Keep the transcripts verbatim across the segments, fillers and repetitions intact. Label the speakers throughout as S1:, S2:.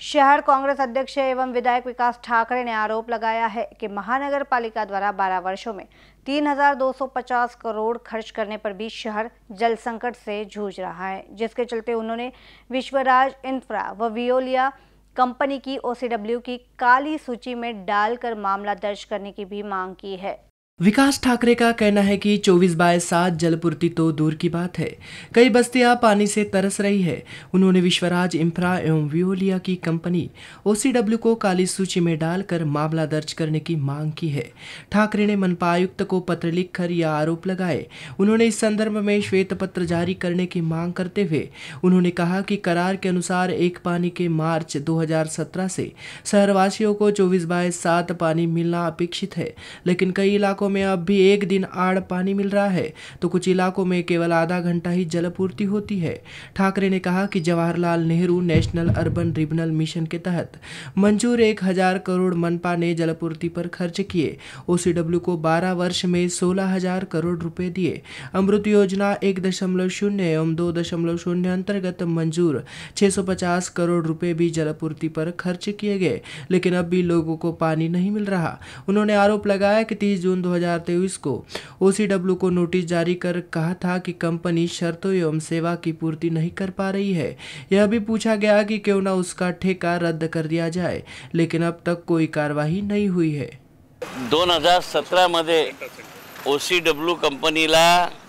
S1: शहर कांग्रेस अध्यक्ष एवं विधायक विकास ठाकरे ने आरोप लगाया है कि महानगर पालिका द्वारा बारह वर्षों में तीन हजार दो सौ पचास करोड़ खर्च करने पर भी शहर जल संकट से जूझ रहा है, जिसके चलते उन्होंने विश्वराज इंफ्रा व विओलिया कंपनी की ओसीडब्ल्यू की काली सूची में डालकर मामला दर्ज करने की भी मांग की है।
S2: विकास ठाकरे का कहना है कि चौबीस बाय सात जलपूर्ति तो दूर की बात है, कई बस्तियां पानी से तरस रही है। उन्होंने विश्वराज इंफ्रा एवं विओलिया की कंपनी ओसीडब्ल्यू को काली सूची में डालकर मामला दर्ज करने की मांग की है। ठाकरे ने मनपा आयुक्त को पत्र लिखकर यह आरोप लगाए। उन्होंने इस संदर्भ में श्वेत पत्र जारी करने की मांग करते हुए उन्होंने कहा कि करार के अनुसार एक पानी के मार्च दो हजार सत्रह से शहरवासियों को चौबीस बाय सात पानी मिलना अपेक्षित है, लेकिन कई इलाकों में अब भी एक दिन आड़ पानी मिल रहा है तो कुछ इलाकों में केवल आधा घंटा ही जलपूर्ति होती है। ठाकरे ने कहा कि Jawaharlal Nehru national urban regional mission के तहत मंजूर एक हजार करोड़ मनपा ने जलपूर्ति पर खर्च किए। ओसीडब्ल्यू को बारह वर्ष में सोलह हजार करोड़ रुपए दिए। अमृत योजना एक दशमलव शून्य एवं दो दशमलव शून्य अंतर्गत मंजूर छह सौ पचास करोड़ रुपए भी जलपूर्ति पर खर्च किए गए, लेकिन अब भी लोगों को पानी नहीं मिल रहा। उन्होंने आरोप लगाया कि तीस जून दो हजार तेईस को ओसीडब्ल्यू को नोटिस जारी कर कहा था कि कंपनी शर्तों एवं सेवा की पूर्ति नहीं कर पा रही है। यह भी पूछा गया कि क्यों न उसका ठेका रद्द कर दिया जाए, लेकिन अब तक कोई कार्यवाही नहीं हुई है।
S3: दोन हजार सतरा मध्ये ओसीडब्ल्यू कंपनीला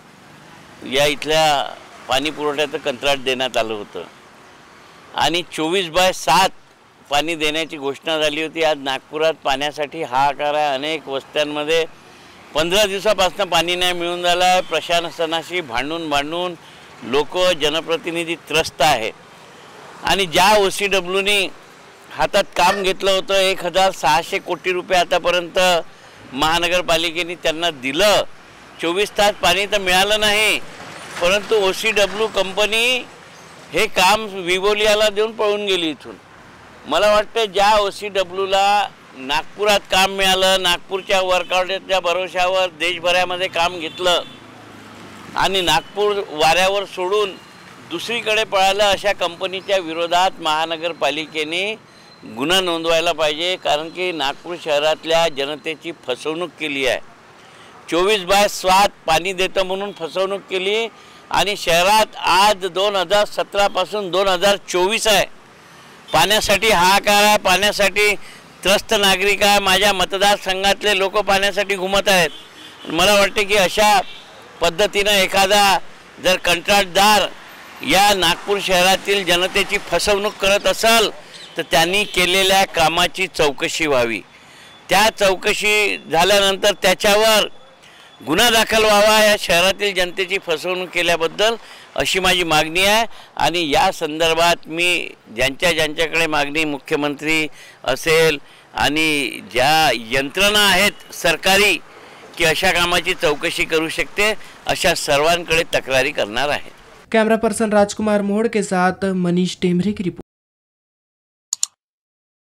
S3: या इथल्या पाणी पुरवठ्याचं कंत्राट देण्यात आलं होतं आणि चोवीस बाय सात पाणी देण्याची घोषणा झाली होती। आज नागपुरात पाण्यासाठी हाहाकार आहे। अनेक वस्त्यांमध्ये पंधरा दिवसापासून पाणी नाही मिळून झालं आहे। प्रशासनाशी भांडून भांडून लोक जनप्रतिनिधी त्रस्त आहे आणि ज्या ओसीडब्ल्यूने हातात काम घेतलं होतं एक हजार सहाशे कोटी रुपये आतापर्यंत महानगरपालिकेने त्यांना दिलं। चोवीस तास पाणी तर मिळालं नाही, परंतु ओसीडब्ल्यू कंपनी हे काम विओलियाला देऊन पळून गेली इथून। मला वाटतं ज्या ओसीडब्ल्यूला नागपुरात काम मिळालं, नागपूरच्या वर्कआउटच्या भरोशावर देशभरामध्ये काम घेतलं आणि नागपूर वाऱ्यावर सोडून दुसरीकडे पळालं, अशा कंपनीच्या विरोधात महानगरपालिकेने गुन्हा नोंदवायला पाहिजे। कारण की नागपूर शहरातल्या जनतेची फसवणूक केली आहे। चोवीस बाय सात पाणी देतं म्हणून फसवणूक केली आणि शहरात आज दोन हजार सतरा पासून दोन हजार चोवीस आहे। पाण्यासाठी हाहाकार आहे, पाण्यासाठी त्रस्त नागरिक आहे। माझ्या मतदारसंघातले लोक पाण्यासाठी घुमत आहेत। मला वाटते की अशा पद्धतीने एखादा जर कंत्राटदार या नागपूर शहरातील जनतेची फसवणूक करत असेल तर त्यांनी केलेल्या कामाची चौकशी व्हावी। त्या चौकशी झाल्यानंतर त्याच्यावर गुन्हा दाखल व्हावा या शहरातील जनतेची फसवणूक केल्याबद्दल, अशी माझी मागणी आहे। आणि या संदर्भात मी ज्यांच्या ज्यांच्याकडे मागणी मुख्यमंत्री असेल आणि ज्या यंत्रणा आहेत सरकारी की अशा कामाची चौकशी करू शकते, अशा सर्वांकडे तक्रारी करणार आहे।
S2: कैमरा पर्सन राजकुमार मोड़ के साथ मनीष टेमरे की रिपोर्ट।